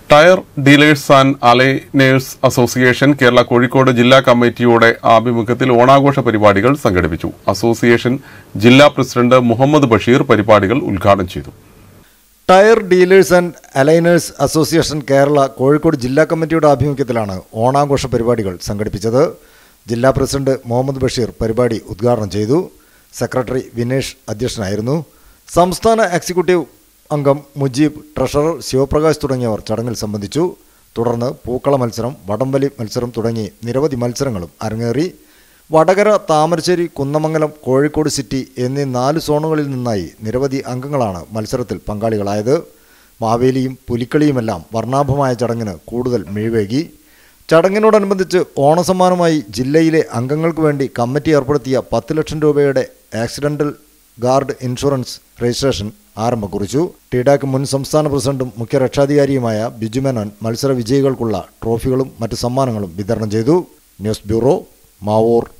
Tyre dealers and aligners association Kerala Kozhikode ജില്ലാ കമ്മിറ്റിയുടെ ആഭിമുഖ്യത്തിൽ ഓണാഘോഷ പരിപാടികൾ സംഘടിപ്പിച്ചു. അസോസിയേഷൻ ജില്ലാ പ്രസിഡന്റ് മുഹമ്മദ് ബഷീർ പരിപാടികൾ ഉദ്ഘാടനം ചെയ്തു. Tyre dealers and aligners association Kerala Kozhikode ജില്ലാ കമ്മിറ്റിയുടെ ആഭിമുഖ്യത്തിലാണ് ഓണാഘോഷ പരിപാടികൾ സംഘടിപ്പിച്ചത്. ജില്ലാ പ്രസിഡന്റ് മുഹമ്മദ് ബഷീർ പരിപാടി ഉദ്ഘാടനം ചെയ്തു. സെക്രട്ടറി വിനേഷ് അധ്യക്ഷനായിരുന്നു. സംസ്ഥാന എക്സിക്യൂട്ടീവ് അംഗം മുജീബ്, ട്രഷറർ ശിവപ്രകാശ് തുടങ്ങിയവർ ചടങ്ങിൽ സംബന്ധിച്ചു. തുടർന്ന് പൂക്കള മത്സരം, വടംവലി മത്സരം തുടങ്ങി നിരവധി മത്സരങ്ങളും അരങ്ങേറി. വടകര, താമരശ്ശേരി, കുന്നമംഗലം, കോഴിക്കോട് സിറ്റി എന്നീ 4 സോണുകളിൽ നിന്നായി നിരവധി അംഗങ്ങളാണ് മത്സരത്തിൽ പങ്കാളികളായത്. മാവേലിയും പുലിക്കളിയുമെല്ലാം വർണ്ണാഭമായ ചടങ്ങിന് കൂടുതൽ മിഴിവേകി. ചടങ്ങിനോടനുബന്ധിച്ച് ഓണസമ്മാനമായി ജില്ലയിലെ അംഗങ്ങൾക്ക് വേണ്ടി കമ്മിറ്റി ഏർപ്പെടുത്തിയ 10 ലക്ഷം രൂപയുടെ ആക്സിഡൻ്റൽ ഗാർഡ് ഇൻഷുറൻസ് രജിസ്ട്രേഷൻ ആരംഭം കുറിച്ചു. ടിഡാക് മുൻ സംസ്ഥാന പ്രസിഡന്റും മുഖ്യ രക്ഷാധികാരിയുമായ ബിജു മേനോൻ മത്സര വിജയികൾക്കുള്ള ട്രോഫികളും മറ്റ് സമ്മാനങ്ങളും വിതരണം ചെയ്തു. News bureau, Mavoor.